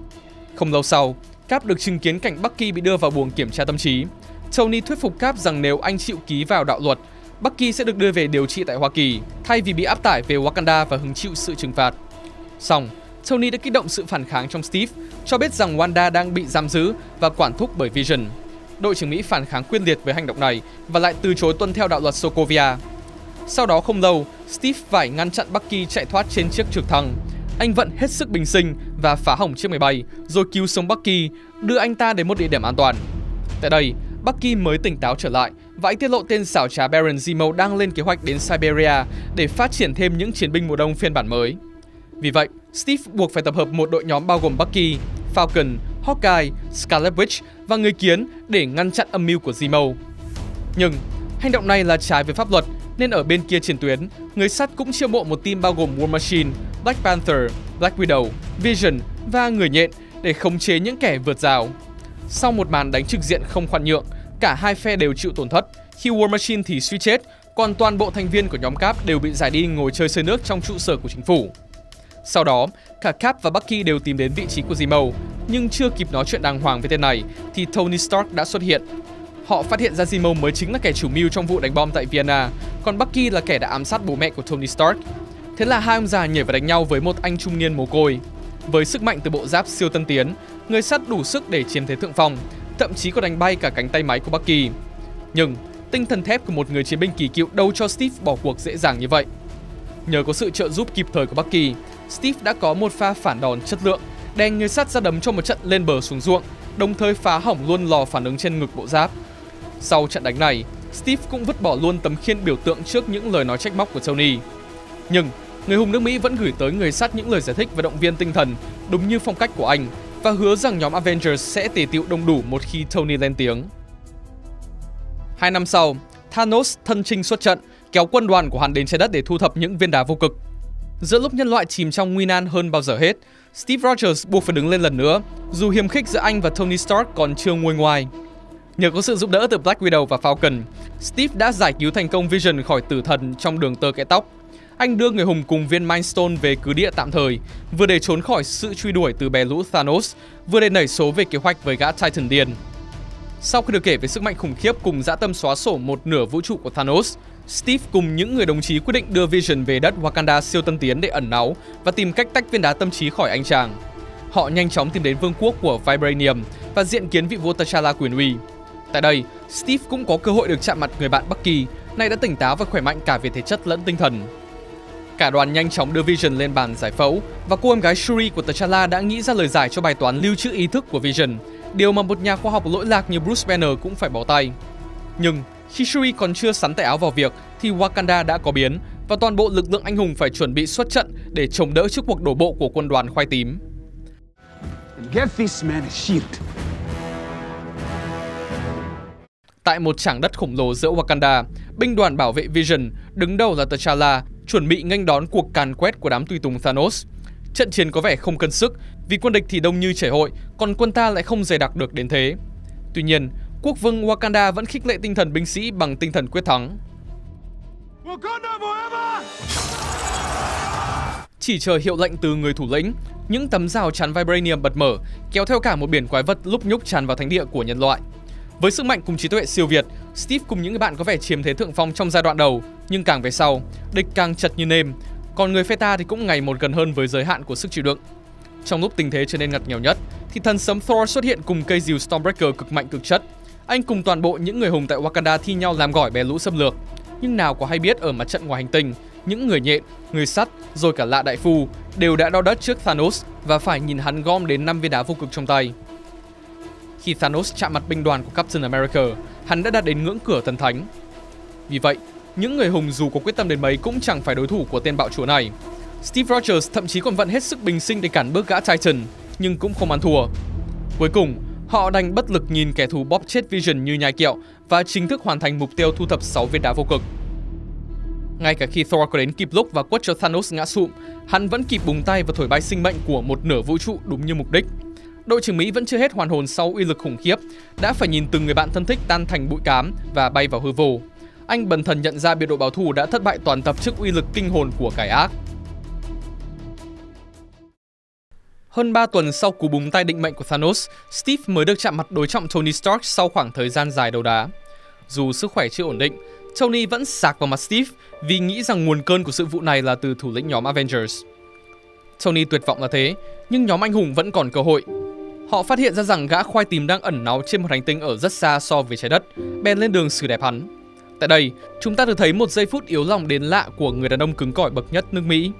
Không lâu sau, Cap được chứng kiến cảnh Bucky bị đưa vào buồng kiểm tra tâm trí. Tony thuyết phục Cap rằng nếu anh chịu ký vào đạo luật, Bucky sẽ được đưa về điều trị tại Hoa Kỳ thay vì bị áp tải về Wakanda và hứng chịu sự trừng phạt. Song, Tony đã kích động sự phản kháng trong Steve, cho biết rằng Wanda đang bị giam giữ và quản thúc bởi Vision. Đội trưởng Mỹ phản kháng quyết liệt với hành động này và lại từ chối tuân theo đạo luật Sokovia. Sau đó không lâu, Steve phải ngăn chặn Bucky chạy thoát trên chiếc trực thăng. Anh vẫn hết sức bình sinh và phá hỏng chiếc máy bay, rồi cứu sống Bucky, đưa anh ta đến một địa điểm an toàn. Tại đây, Bucky mới tỉnh táo trở lại và anh tiết lộ tên xảo trá Baron Zemo đang lên kế hoạch đến Siberia để phát triển thêm những chiến binh mùa đông phiên bản mới. Vì vậy, Steve buộc phải tập hợp một đội nhóm bao gồm Bucky, Falcon, Hawkeye, Scarlet Witch và người kiến để ngăn chặn âm mưu của Zemo. Nhưng hành động này là trái với pháp luật, nên ở bên kia chiến tuyến, người sắt cũng chiêu mộ một team bao gồm War Machine, Black Panther, Black Widow, Vision và người nhện để khống chế những kẻ vượt rào. Sau một màn đánh trực diện không khoan nhượng, cả hai phe đều chịu tổn thất. Khi War Machine thì suy chết, còn toàn bộ thành viên của nhóm Cap đều bị giải đi ngồi chơi xơi nước trong trụ sở của chính phủ. Sau đó, cả Cap và Bucky đều tìm đến vị trí của Zemo, nhưng chưa kịp nói chuyện đàng hoàng với tên này thì Tony Stark đã xuất hiện. Họ phát hiện ra Zemo mới chính là kẻ chủ mưu trong vụ đánh bom tại Vienna, còn Bucky là kẻ đã ám sát bố mẹ của Tony Stark. Thế là hai ông già nhảy vào đánh nhau với một anh trung niên mồ côi. Với sức mạnh từ bộ giáp siêu tân tiến, người sắt đủ sức để chiếm thế thượng phong, thậm chí có đánh bay cả cánh tay máy của Bucky. Nhưng tinh thần thép của một người chiến binh kỳ cựu đâu cho Steve bỏ cuộc dễ dàng như vậy. Nhờ có sự trợ giúp kịp thời của Bucky, Steve đã có một pha phản đòn chất lượng, đè người sắt ra đấm cho một trận lên bờ xuống ruộng, đồng thời phá hỏng luôn lò phản ứng trên ngực bộ giáp. Sau trận đánh này, Steve cũng vứt bỏ luôn tấm khiên biểu tượng trước những lời nói trách móc của Tony. Nhưng người hùng nước Mỹ vẫn gửi tới người sắt những lời giải thích và động viên tinh thần đúng như phong cách của anh và hứa rằng nhóm Avengers sẽ tề tựu đông đủ một khi Tony lên tiếng. Hai năm sau, Thanos thân chinh xuất trận, kéo quân đoàn của hắn đến trái đất để thu thập những viên đá vô cực. Giữa lúc nhân loại chìm trong nguy nan hơn bao giờ hết, Steve Rogers buộc phải đứng lên lần nữa, dù hiềm khích giữa anh và Tony Stark còn chưa nguôi ngoai. Nhờ có sự giúp đỡ từ Black Widow và Falcon, Steve đã giải cứu thành công Vision khỏi tử thần trong đường tơ kẽ tóc. Anh đưa người hùng cùng viên Mind Stone về cứ địa tạm thời, vừa để trốn khỏi sự truy đuổi từ bè lũ Thanos, vừa để nảy số về kế hoạch với gã Titan điên. Sau khi được kể về sức mạnh khủng khiếp cùng dã tâm xóa sổ một nửa vũ trụ của Thanos, Steve cùng những người đồng chí quyết định đưa Vision về đất Wakanda siêu tân tiến để ẩn náu và tìm cách tách viên đá tâm trí khỏi anh chàng. Họ nhanh chóng tìm đến vương quốc của Vibranium và diện kiến vị vua T'Challa quyền uy. Tại đây, Steve cũng có cơ hội được chạm mặt người bạn Bucky, nay đã tỉnh táo và khỏe mạnh cả về thể chất lẫn tinh thần. Cả đoàn nhanh chóng đưa Vision lên bàn giải phẫu và cô em gái Shuri của T'Challa đã nghĩ ra lời giải cho bài toán lưu trữ ý thức của Vision, điều mà một nhà khoa học lỗi lạc như Bruce Banner cũng phải bó tay. Nhưng khi Shuri còn chưa sắn tay áo vào việc thì Wakanda đã có biến và toàn bộ lực lượng anh hùng phải chuẩn bị xuất trận để chống đỡ trước cuộc đổ bộ của quân đoàn khoai tím. Get this man a shield. Tại một trảng đất khổng lồ giữa Wakanda, binh đoàn bảo vệ Vision, đứng đầu là T'Challa, chuẩn bị nghênh đón cuộc càn quét của đám tùy tùng Thanos. Trận chiến có vẻ không cân sức vì quân địch thì đông như chảy hội, còn quân ta lại không dày đặc được đến thế. Tuy nhiên, quốc vương Wakanda vẫn khích lệ tinh thần binh sĩ bằng tinh thần quyết thắng. Wakanda forever! Chỉ chờ hiệu lệnh từ người thủ lĩnh, những tấm rào chắn Vibranium bật mở, kéo theo cả một biển quái vật lúc nhúc tràn vào thánh địa của nhân loại. Với sức mạnh cùng trí tuệ siêu việt, Steve cùng những người bạn có vẻ chiếm thế thượng phong trong giai đoạn đầu, nhưng càng về sau, địch càng chật như nêm, còn người phe ta thì cũng ngày một gần hơn với giới hạn của sức chịu đựng. Trong lúc tình thế trở nên ngặt nghèo nhất, thì thần sấm Thor xuất hiện cùng cây rìu Stormbreaker cực mạnh cực chất. Anh cùng toàn bộ những người hùng tại Wakanda thi nhau làm gỏi bè lũ xâm lược. Nhưng nào có hay biết ở mặt trận ngoài hành tinh, những người nhện, người sắt, rồi cả lạ đại phu đều đã đo đất trước Thanos và phải nhìn hắn gom đến năm viên đá vô cực trong tay. Khi Thanos chạm mặt binh đoàn của Captain America, hắn đã đạt đến ngưỡng cửa thần thánh. Vì vậy, những người hùng dù có quyết tâm đến mấy cũng chẳng phải đối thủ của tên bạo chúa này. Steve Rogers thậm chí còn vận hết sức bình sinh để cản bước gã Titan, nhưng cũng không ăn thua. Cuối cùng, họ đành bất lực nhìn kẻ thù bóp chết Vision như nhai kẹo và chính thức hoàn thành mục tiêu thu thập sáu viên đá vô cực. Ngay cả khi Thor có đến kịp lúc và quất cho Thanos ngã sụp, hắn vẫn kịp bùng tay và thổi bay sinh mệnh của một nửa vũ trụ đúng như mục đích. Đội trưởng Mỹ vẫn chưa hết hoàn hồn sau uy lực khủng khiếp, đã phải nhìn từng người bạn thân thích tan thành bụi cám và bay vào hư vô. anh bần thần nhận ra biệt đội báo thù đã thất bại toàn tập trước uy lực kinh hồn của kẻ ác. Hơn ba tuần sau cú búng tay định mệnh của Thanos, Steve mới được chạm mặt đối trọng Tony Stark sau khoảng thời gian dài đấu đá. Dù sức khỏe chưa ổn định, Tony vẫn sạc vào mặt Steve vì nghĩ rằng nguồn cơn của sự vụ này là từ thủ lĩnh nhóm Avengers. Tony tuyệt vọng là thế, nhưng nhóm anh hùng vẫn còn cơ hội. Họ phát hiện ra rằng gã khoai tím đang ẩn náu trên một hành tinh ở rất xa so với trái đất, bèn lên đường xử đẹp hắn. Tại đây, chúng ta được thấy một giây phút yếu lòng đến lạ của người đàn ông cứng cỏi bậc nhất nước Mỹ.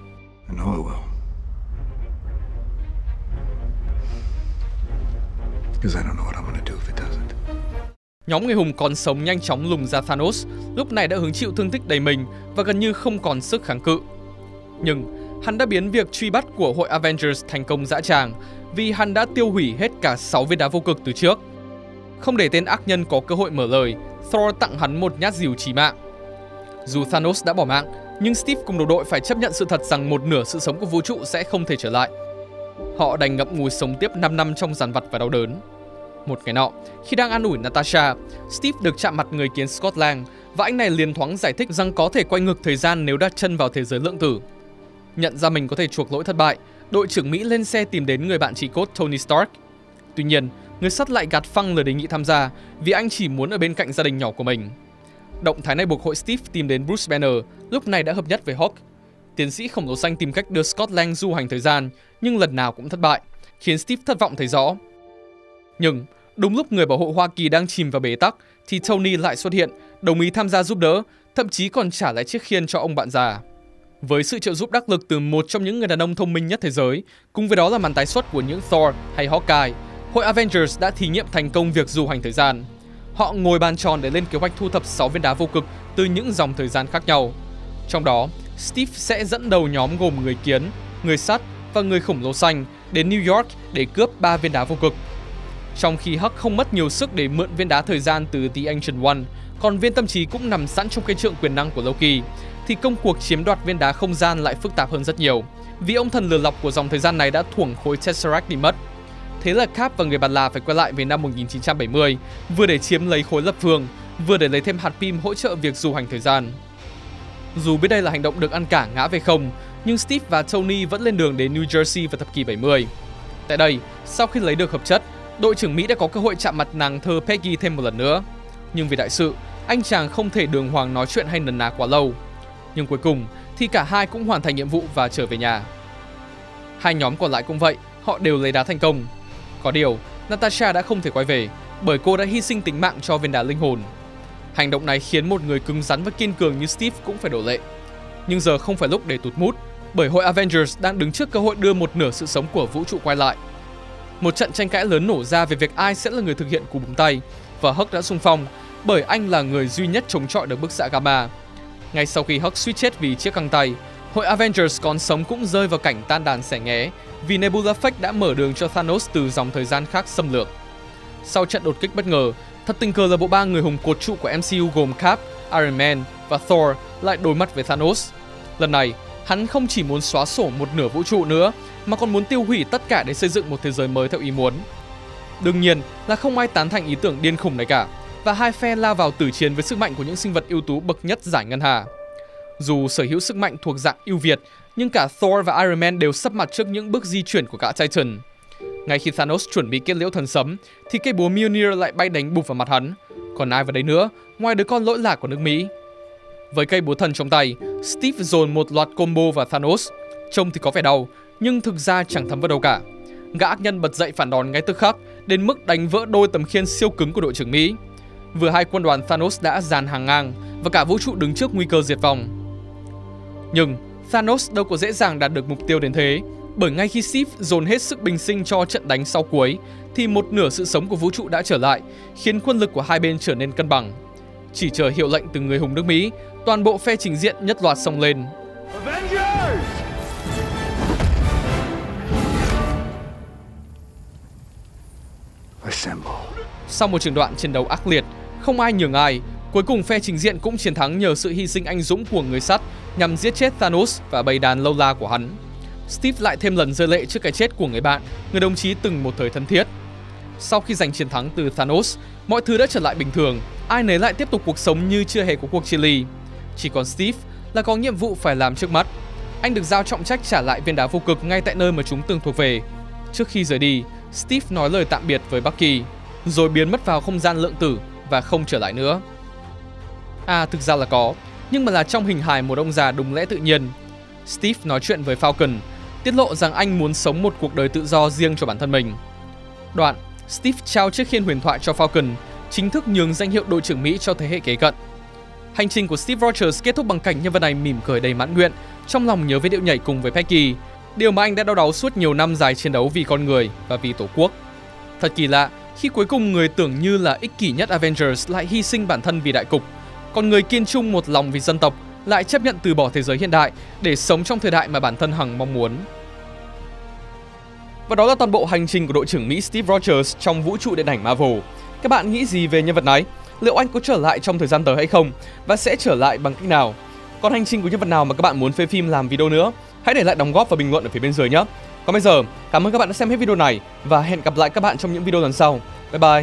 Nhóm người hùng còn sống nhanh chóng lùng ra Thanos, lúc này đã hứng chịu thương tích đầy mình và gần như không còn sức kháng cự. Nhưng hắn đã biến việc truy bắt của hội Avengers thành công dã tràng vì hắn đã tiêu hủy hết cả sáu viên đá vô cực từ trước. Không để tên ác nhân có cơ hội mở lời, Thor tặng hắn một nhát dìu chí mạng. Dù Thanos đã bỏ mạng, nhưng Steve cùng đồng đội phải chấp nhận sự thật rằng một nửa sự sống của vũ trụ sẽ không thể trở lại. Họ đành ngậm ngùi sống tiếp năm năm trong dằn vặt và đau đớn. Một ngày nọ, khi đang an ủi Natasha, Steve được chạm mặt người kiến Scott Lang và anh này liền thoáng giải thích rằng có thể quay ngược thời gian nếu đặt chân vào thế giới lượng tử. Nhận ra mình có thể chuộc lỗi thất bại, đội trưởng Mỹ lên xe tìm đến người bạn chí cốt Tony Stark. Tuy nhiên, người sắt lại gạt phăng lời đề nghị tham gia vì anh chỉ muốn ở bên cạnh gia đình nhỏ của mình. Động thái này buộc hội Steve tìm đến Bruce Banner, lúc này đã hợp nhất với Hulk. Tiến sĩ khổng lồ xanh tìm cách đưa Scott Lang du hành thời gian, nhưng lần nào cũng thất bại, khiến Steve thất vọng thấy rõ. Nhưng đúng lúc người bảo hộ Hoa Kỳ đang chìm vào bế tắc, thì Tony lại xuất hiện, đồng ý tham gia giúp đỡ, thậm chí còn trả lại chiếc khiên cho ông bạn già. Với sự trợ giúp đắc lực từ một trong những người đàn ông thông minh nhất thế giới, cùng với đó là màn tái xuất của những Thor hay Hawkeye, hội Avengers đã thí nghiệm thành công việc du hành thời gian. Họ ngồi bàn tròn để lên kế hoạch thu thập sáu viên đá vô cực từ những dòng thời gian khác nhau. Trong đó, Steve sẽ dẫn đầu nhóm gồm người kiến, người sắt và người khổng lồ xanh đến New York để cướp ba viên đá vô cực. Trong khi Hulk không mất nhiều sức để mượn viên đá thời gian từ The Ancient One, còn viên tâm trí cũng nằm sẵn trong cây trượng quyền năng của Loki, thì công cuộc chiếm đoạt viên đá không gian lại phức tạp hơn rất nhiều, vì ông thần lừa lọc của dòng thời gian này đã thuồng khối Tesseract đi mất. Thế là Cap và người bạn là phải quay lại về năm một nghìn chín trăm bảy mươi, vừa để chiếm lấy khối lập phương, vừa để lấy thêm hạt pim hỗ trợ việc du hành thời gian. Dù biết đây là hành động được ăn cả ngã về không, nhưng Steve và Tony vẫn lên đường đến New Jersey vào thập kỷ bảy mươi. Tại đây, sau khi lấy được hợp chất, đội trưởng Mỹ đã có cơ hội chạm mặt nàng thơ Peggy thêm một lần nữa. Nhưng vì đại sự, anh chàng không thể đường hoàng nói chuyện hay nấn ná quá lâu. Nhưng cuối cùng thì cả hai cũng hoàn thành nhiệm vụ và trở về nhà. Hai nhóm còn lại cũng vậy, họ đều lấy đá thành công. Có điều, Natasha đã không thể quay về bởi cô đã hy sinh tính mạng cho viên đá linh hồn. Hành động này khiến một người cứng rắn và kiên cường như Steve cũng phải đổ lệ. Nhưng giờ không phải lúc để tụt mút, bởi hội Avengers đang đứng trước cơ hội đưa một nửa sự sống của vũ trụ quay lại. Một trận tranh cãi lớn nổ ra về việc ai sẽ là người thực hiện cú búng tay, và Hulk đã xung phong bởi anh là người duy nhất chống chọi được bức xạ gamma. Ngay sau khi Hulk suýt chết vì chiếc găng tay, hội Avengers còn sống cũng rơi vào cảnh tan đàn xẻ nghé vì Nebula Fake đã mở đường cho Thanos từ dòng thời gian khác xâm lược. Sau trận đột kích bất ngờ, thật tình cờ là bộ ba người hùng cột trụ của em xê u gồm Cap, Iron Man và Thor lại đối mặt với Thanos. Lần này, hắn không chỉ muốn xóa sổ một nửa vũ trụ nữa, mà còn muốn tiêu hủy tất cả để xây dựng một thế giới mới theo ý muốn. Đương nhiên là không ai tán thành ý tưởng điên khùng này cả, và hai phe lao vào tử chiến với sức mạnh của những sinh vật ưu tú bậc nhất giải ngân hà. Dù sở hữu sức mạnh thuộc dạng ưu việt, nhưng cả Thor và Iron Man đều sấp mặt trước những bước di chuyển của cả Titan. Ngay khi Thanos chuẩn bị kết liễu thần sấm, thì cây búa Mjolnir lại bay đánh bụp vào mặt hắn. Còn ai vào đấy nữa, ngoài đứa con lỗi lạc của nước Mỹ. Với cây búa thần trong tay, Steve dồn một loạt combo vào Thanos. Trông thì có vẻ đau, nhưng thực ra chẳng thấm vào đâu cả. Gã ác nhân bật dậy phản đòn ngay tức khắc, đến mức đánh vỡ đôi tấm khiên siêu cứng của đội trưởng Mỹ. Vừa hai quân đoàn Thanos đã dàn hàng ngang, và cả vũ trụ đứng trước nguy cơ diệt vong. Nhưng Thanos đâu có dễ dàng đạt được mục tiêu đến thế, bởi ngay khi Steve dồn hết sức bình sinh cho trận đánh sau cuối, thì một nửa sự sống của vũ trụ đã trở lại, khiến quân lực của hai bên trở nên cân bằng. Chỉ chờ hiệu lệnh từ người hùng nước Mỹ, toàn bộ phe trình diện nhất loạt xông lên. Avengers! Assemble. Sau một trường đoạn chiến đấu ác liệt, không ai nhường ai, cuối cùng phe trình diện cũng chiến thắng nhờ sự hy sinh anh dũng của người sắt nhằm giết chết Thanos và bầy đàn lâu la của hắn. Steve lại thêm lần rơi lệ trước cái chết của người bạn, người đồng chí từng một thời thân thiết. Sau khi giành chiến thắng từ Thanos, mọi thứ đã trở lại bình thường, ai nấy lại tiếp tục cuộc sống như chưa hề có cuộc chia ly. Chỉ còn Steve là có nhiệm vụ phải làm trước mắt. Anh được giao trọng trách trả lại viên đá vô cực ngay tại nơi mà chúng từng thuộc về. Trước khi rời đi, Steve nói lời tạm biệt với Bucky, rồi biến mất vào không gian lượng tử và không trở lại nữa. À, thực ra là có, nhưng mà là trong hình hài một ông già đúng lẽ tự nhiên. Steve nói chuyện với Falcon, tiết lộ rằng anh muốn sống một cuộc đời tự do riêng cho bản thân mình. Đoạn, Steve trao chiếc khiên huyền thoại cho Falcon, chính thức nhường danh hiệu đội trưởng Mỹ cho thế hệ kế cận. Hành trình của Steve Rogers kết thúc bằng cảnh nhân vật này mỉm cười đầy mãn nguyện, trong lòng nhớ về điệu nhảy cùng với Peggy, điều mà anh đã đau đáu suốt nhiều năm dài chiến đấu vì con người và vì Tổ quốc. Thật kỳ lạ, khi cuối cùng người tưởng như là ích kỷ nhất Avengers lại hy sinh bản thân vì đại cục, còn người kiên trung một lòng vì dân tộc lại chấp nhận từ bỏ thế giới hiện đại để sống trong thời đại mà bản thân hằng mong muốn. Và đó là toàn bộ hành trình của đội trưởng Mỹ Steve Rogers trong vũ trụ điện ảnh Marvel. Các bạn nghĩ gì về nhân vật này? Liệu anh có trở lại trong thời gian tới hay không? Và sẽ trở lại bằng cách nào? Còn hành trình của nhân vật nào mà các bạn muốn phê phim làm video nữa? Hãy để lại đóng góp và bình luận ở phía bên dưới nhé. Còn bây giờ, cảm ơn các bạn đã xem hết video này và hẹn gặp lại các bạn trong những video lần sau. Bye bye!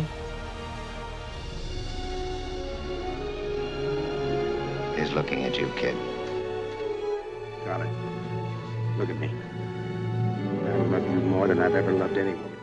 He's looking at you, kid. Charlie, look at me. I love you more than I've ever loved anyone.